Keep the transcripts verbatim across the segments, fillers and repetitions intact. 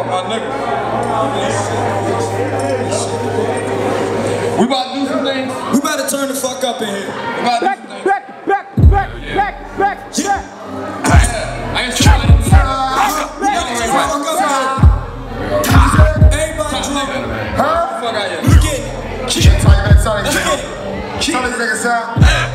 Fuck my nigga. We about to do some things. We about to turn the fuck up in here. We about to do some things. Back, back, back, back, back, Yeah. I ain't trying to Y'all turn the fuck up in here. Everybody drunk. Huh? Fuck out here. Look at it. Can't talk that song. Look at it. Tell this nigga sound.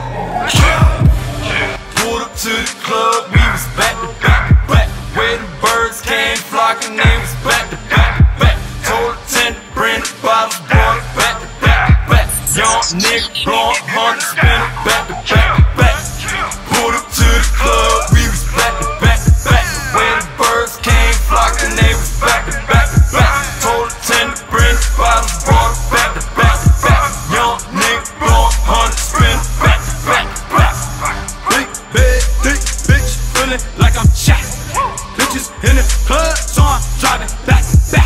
Pulled up to the club, we was back to back to back. Where the birds came flocking, they was back to back to back. Told her ten to bring the bottles, brought it back to back to back. Young nigga blowing hundred, spin it back to back to back. Pulled up to the club, we was back to back to back. Where the birds came flocking, they was back to back to back. Told her ten to bring the bottles, brought it back to back to back. Young nigga blowing hundred, spin it back to back to back. Big bad, thick bitch, feeling like I'm shot. Bitches in the club, so I'm driving back to back.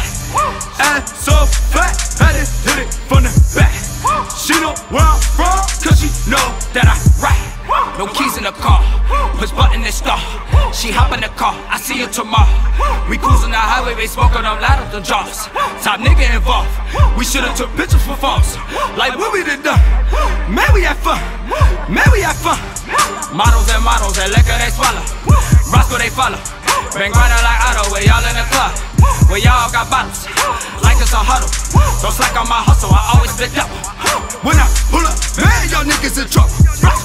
Ass so fat, had to hit it from the back. She know where I'm from, cause she know that I rap. No keys in the car, push button and start. She hop in the car, I see her tomorrow. We cruising the highway, we smoking them loud up the jaws. Top nigga involved, we should've took pictures for phones. Like what we done done, man we had fun, man we had fun. Models and models, and liquor they swallow. Roscoe they follow. Been grinding like Otto, where y'all in the club, where y'all got bottles, like it's a huddle. Don't slack on my hustle, I always split up. When I pull up, man, y'all niggas in trouble.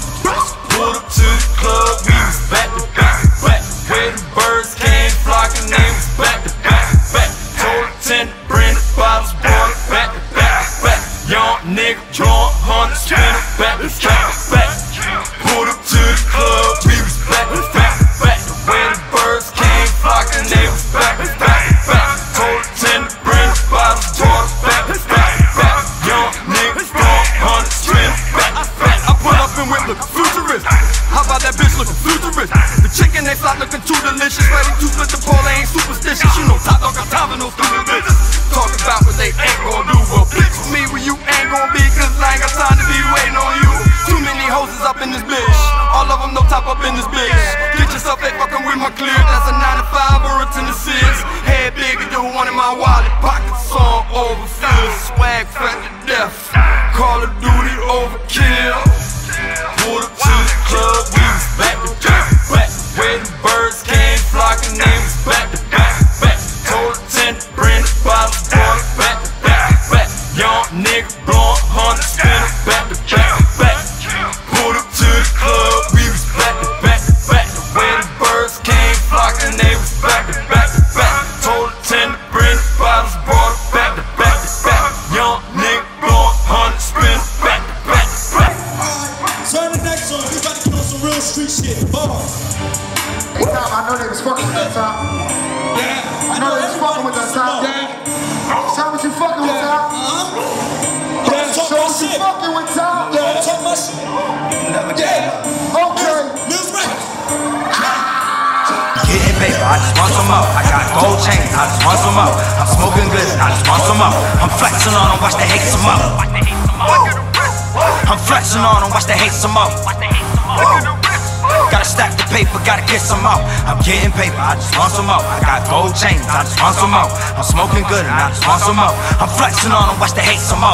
Pulled up to the club, we was back to back to back. Where the birds came flocking, they was back to back to back. Told her ten to bring the bottles, brought it back to back to back. Young nigga drawing hundred, spin it back to back to back. Pulled up to the club, we was back to back to back. Where the birds came flocking, they was back to back to back. Told her ten to bring the bottles, brought it back to back to back. Young nigga drawing hundred, spin it back to back. I pull up and whip looking futuristic. How about that bitch looking futuristic? The chicken they slot looking too delicious. Ready to split the pole, they ain't superstitious. You know top dog got time for no stupid bitches. Talk about what they ain't gon' do. Well, bitch with me where you ain't gon' be, cause I ain't got time to be waiting on you. Too many hoses up in this bitch, all of them no top up in this bitch. Get yourself, they fucking with my clear. That's a nine to five or a ten to six. Head big and do one in my wallet. Pockets on overfill. Swag fat to death. Call of Duty overkill. Pulled up to the club, we was back to back to back. Where the birds came flocking, they was back to back to back. Told her ten to bring the bottles, brought it back to back to back. Young nigga blowing hundred, spin it back to back to back. Pulled up to the club, we was back to back to back. Where the birds came flocking, they was back to back to back. Told her ten to bring the bottles, brought it back to back to back. Young nigga blowing hundred, spin it back to back to back. Turn the next song. We about to get on some real street shit. Bars. Hey Tom, I know they was fucking with that Tom. Yeah. I know they was fucking with that Tom. Show what you fucking with Tom. Uh-huh. Show Yeah, talk what my you shit. fucking with Tom. Yeah, talk my shit. Yeah. Okay. Mills Records. Getting paper, I just want some more. I got gold chains, I just want some more. I'm smoking good, I just want some more. I'm flexing on them, watch they hate some more. I'm flexing on them, watch they hate some more. Gotta stack the paper, gotta get some more. I'm getting paper, I just want some more. I got gold chains, I just want some more. I'm smoking good and I just want some more. I'm flexing on them, watch they hate some more.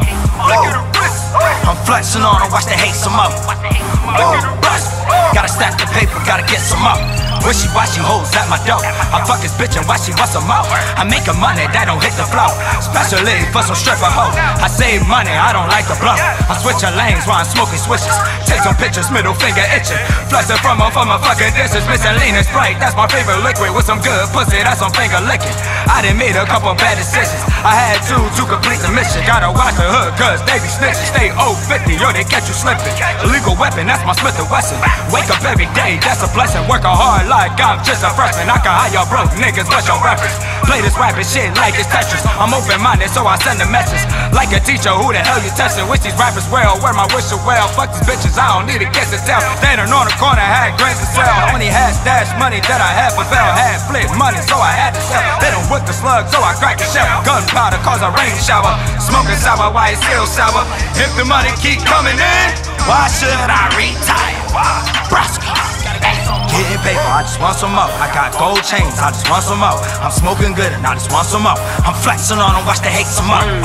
I'm flexing on them, watch they hate some more. Gotta stack the paper, gotta get some more. Wishy-washy hoes at my door. I fuck this bitch and why she wants some more. I make a money that don't hit the flow. Especially for some stripper hoe. I save money, I don't like to blow. I'm switching lanes while I'm smoking switches. Take some pictures, middle finger itching. Flexing from them for my fucking distance. Missing lean and Sprite, that's my favorite liquid. With some good pussy, that's some finger licking. I done made a couple bad decisions. I had to to complete the mission. Gotta watch the hood cause they be snitching. Stay oh fifty or they catch you slipping. Illegal weapon, that's my Smith and Wesson. Wake up every day, that's a blessing. Work hard like I'm just a freshman. I can hire y'all broke niggas, what's your reference? Play this rapping shit like it's Tetris. I'm open-minded, so I send a message. Like a teacher, who the hell you testing? Wish these rappers well, wear my wish well. Fuck these bitches, I don't need a guess to tell. Standing on the corner, had grants to sell. Only had stash money that I had for fell. Had flip money, so I had to sell. They don't whip the slug, so I crack the shell. Gunpowder cause a rain shower. Smoking sour, why it's still sour? If the money keep coming in, why should I retire? Brosky. Getting paper, I I just want some more. I got gold chains, I just want some more. I'm smoking good and I just want some more. I'm flexing on them, watch the hate some more.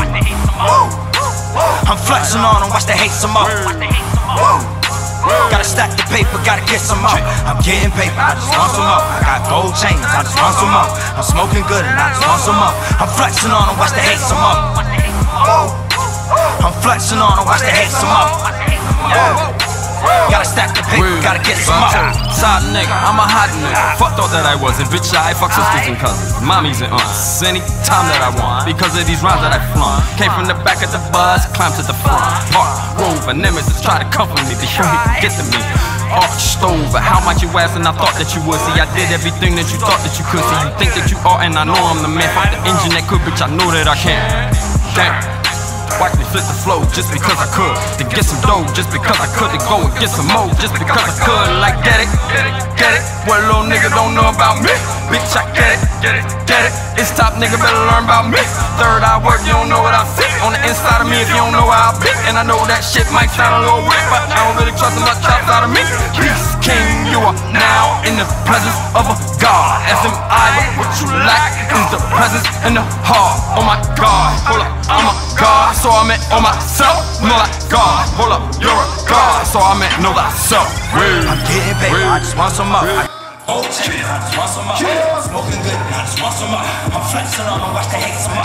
I'm flexing on them, watch the hate some more. Gotta stack the paper, gotta get some more. I'm getting paper, I just want some more. I got gold chains, I just want some more. I'm smoking good and I just want some more. I'm flexing on them, watch the hate some more. I'm flexing on them, watch the hate some more. Gotta stack the paper, gotta get some more. Side nigga, I'm a hot nigga. Fuck thought that I wasn't, bitch. I fuck sisters and cousins, mommies and aunts, anytime that I want. Because of these rhymes that I flaunt. Came from the back of the bus, climbed to the front. Park, Rover, nemesis, try to comfort me before he could get to me. Arched over, how much you asked and I thought that you would. See, I did everything that you thought that you could. See, you think that you are and I know I'm the man. Fuck the engine that could, bitch, I know that I can. Damn. Watch me flip the flow just because I could. To get some dough just because I could. To go and get some more just because I could. Like get it, get it. What a little nigga don't know about me. Bitch, I get it, get it, get it. It's top nigga better learn about me. Third eye work, you don't know what I see. On the inside of me if you don't know how I be. And I know that shit might sound a little weird, but I don't really trust much chops out of me. Peace King, you are now in the presence of a God. S M I, but what you lack is the presence and the heart. Oh my God, hold up, I'm a God. So I meant on myself, know like God. Hold up, you're a God. So I meant know thyself. I'm getting paper, I just want some more. Gold chains, I just want some more. I'm smoking good, I just want some more. I'm flexing on them, watch the hate some more.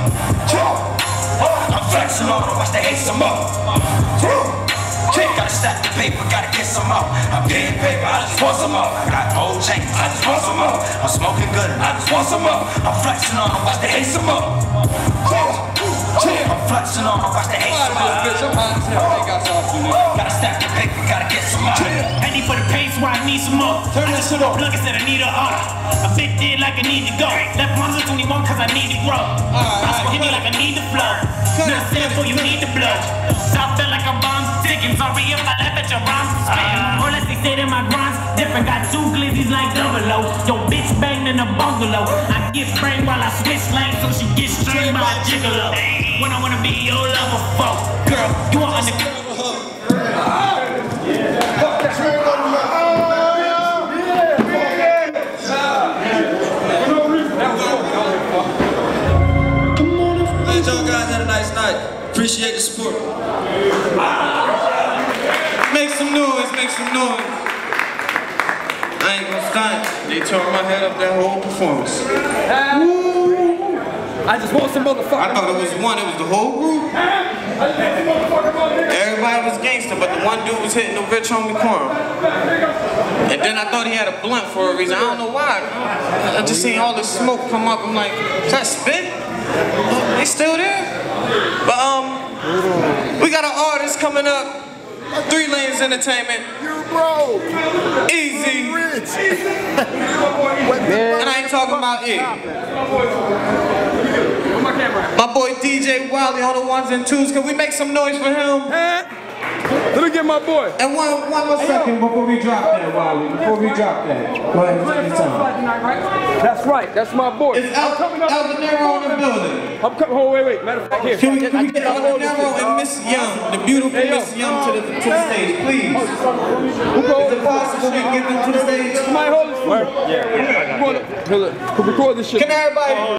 I'm flexing on them, watch the hate some more. Gotta stack the paper, gotta get some more. I'm getting paper, I just want some more. I got gold chains, I just want some more. I'm smoking good and I just want some more. I'm flexing on them, watch the hate some more. I'm flexing on them, watch the hate some more. Gotta stack the paper, gotta get some more. I need for the pain, so I need some more. Turn I this just shit put up. a plug and said I need a up. A big deal like I need to go. Left one's a twenty-one cause I need to grow. I spit Henny like I need to flow. Not saying for you need to blow. South felt like a bomb ticking. Sorry if I left at your rhymes spitting. Or let's say that my rhymes different. Got two glizzies like double O. Yo bitch banged in a bungalow. I get framed while I switch lanes so she gets strained by a gigolo. When I wanna be your lover folk. Girl, you are under. Glad y'all guys had a nice night. Appreciate the support. Make some noise, make some noise. I ain't gonna stunt. They tore my head up that whole performance. I just want some motherfucker. I thought it was one, it was the whole group. Everybody was gangster, but the one dude was hitting the rich homie Quorum. And then I thought he had a blunt for a reason. I don't know why. I just seen all this smoke come up. I'm like, is that spit? They still there? But um, we got an artist coming up. Three Lanes Entertainment. You broke. Easy. Rich. And I ain't talking about it. My boy D J Wiley on the ones and twos. Can we make some noise for him? Let me get my boy. And one, one more second before we drop that, Wiley. Before we drop that. Go ahead and take your time. That's right. That's my boy. It's El, El Dinero in the building. I'm coming. Oh, wait, wait. Matter of fact, here. Can we, can we get El Dinero and Miss Young, the beautiful Hey, yo. Miss Young, to the, to the stage, please? Who Is it possible we can get them to the stage? Somebody hold this for me. Yeah, yeah. Come on. Record this shit. Can everybody...